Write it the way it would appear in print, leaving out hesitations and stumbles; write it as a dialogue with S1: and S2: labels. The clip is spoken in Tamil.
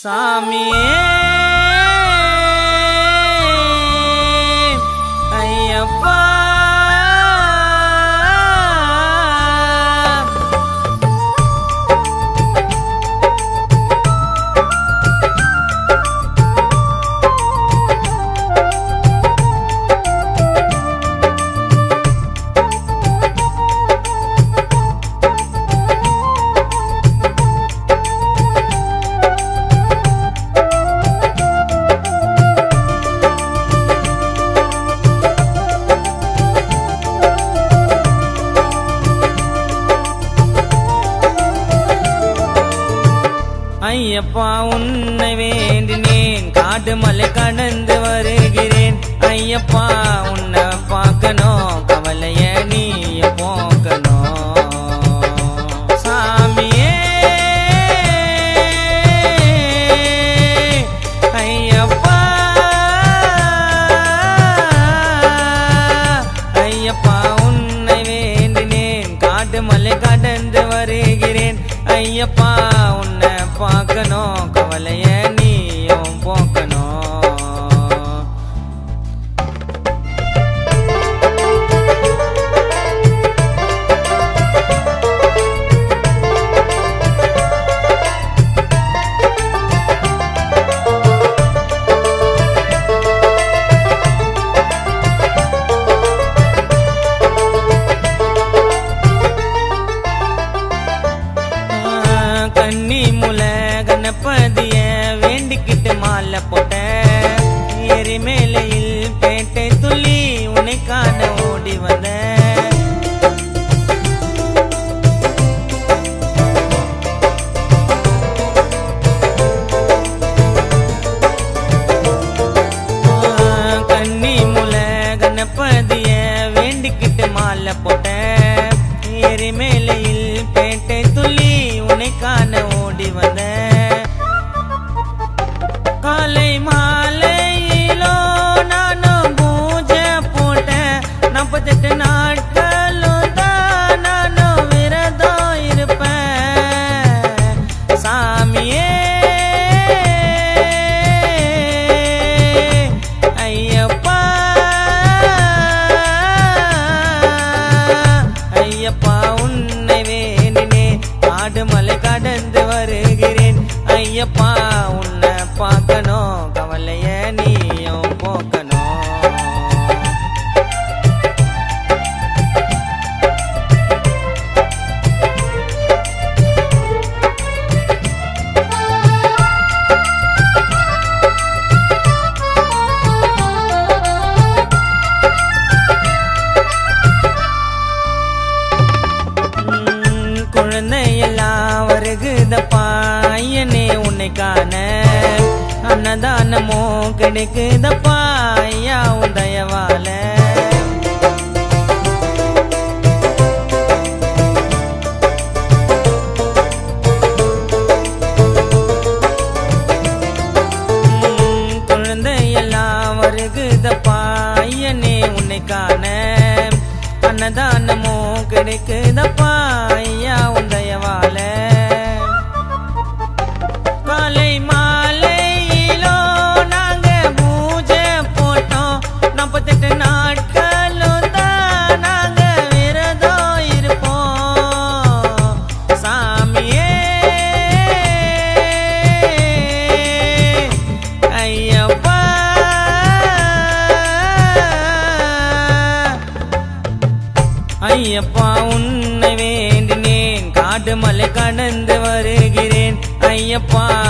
S1: சாமியே ஐயப்பா ஐயப்பா உன்னை வேண்டினேன் காடு மலை கடந்து வருகிறேன் ஐயப்பா உன்னை பார்க்கணும் கவலைய நீய போக்கணும் சாமியே ஐயப்பா ஐயப்பா உன்னை வேண்டினேன் காடு மலை கடந்து வருகிறேன் ஐயப்பா உன்னை பார்க்கணும் கவலைய நீயும் போக்கணும் கன்னி முல கணபதிய வேண்டிக்கிட்டு மாலை போட்ட எரிமேலையில் பேட்டை துள்ளி உன்னை காண ஓடி வந்த கன்னி முல கணபதிய வேண்டிக்கிட்டு மாலை போட்ட எரிமேலையில் பேட்டை துள்ளி உன்னை காண ஓடி வந்த காலை மாலையிலோ நானும் பூஜை போட்டேன் 48 நாட்களும் தான் நானும் விரதம் இருப்பேன் சாமியே ஐயப்பா ஐயப்பா உன்னை வேண்டினே காடு மலை கடந்து வருகிறேன் ஐயப்பா உன்னை பார்க்கணும் கவலைய நீயும் போக்கணும் குழந்தையெல்லாம் வருகுதப்பா ஐயனே உன்னை காண அன்னதானமோ கிடைக்குதப்பா ஐயா உன் தயவால குழந்தையெல்லாம் வருகுதப்பா ஐயனே உன்னை காண அன்னதானமோ கிடைக்குதப்பா ஐயா உன் தயவால காலை மாலையிலோ நாங்க பூஜை போட்டோம் 48 நாட்களும் தான் நாங்க விரதம் இருப்போம் சாமியே ஐயப்பா ஐயப்பா உன்னை வேண்டினேன் காடு மலை கடந்து வருகிறேன் ஐயப்பா